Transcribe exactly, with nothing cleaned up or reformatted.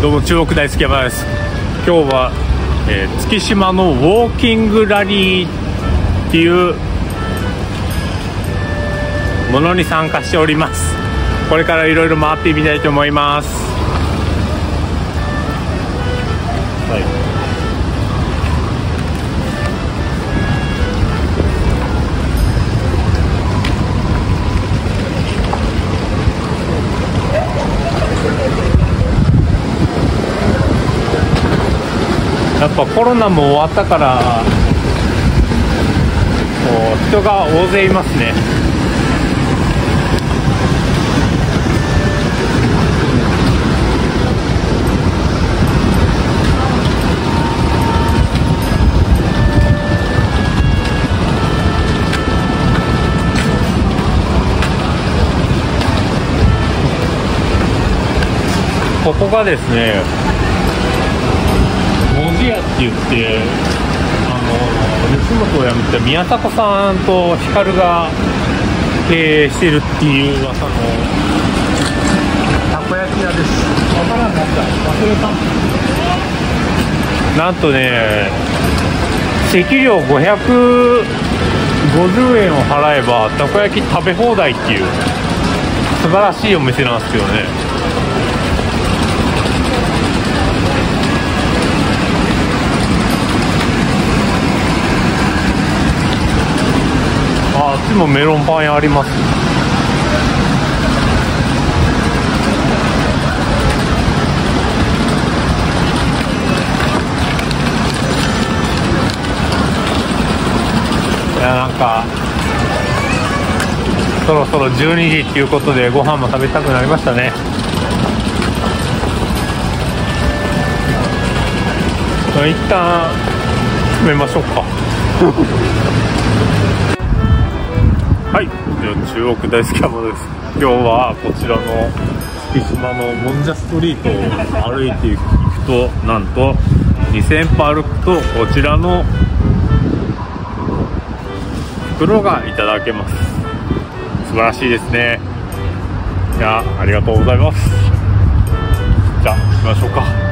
どうも中国大好き山です。今日は、えー、月島のウォーキングラリーっていうものに参加しております。これからいろいろ回ってみたいと思います。はい、やっぱコロナも終わったからこう人が大勢いますね。ここがですね、文字屋って言って、あの吉本を辞めた宮迫さんと光が経営してるっていう噂のたこ焼き屋です。わからんかった、忘れた。なんとね、席料ごひゃくごじゅうえんを払えばたこ焼き食べ放題っていう素晴らしいお店なんですよね。あっちもメロンパン屋あります。いや、なんかそろそろじゅうにじっていうことでご飯も食べたくなりましたね。一旦閉めましょうか。はい、中国大好きなものです。今日はこちらの月島のもんじゃストリートを歩いていくと、なんとにせん歩歩くとこちらの袋がいただけます。素晴らしいですね。いや、ありがとうございます。じゃあ行きましょうか。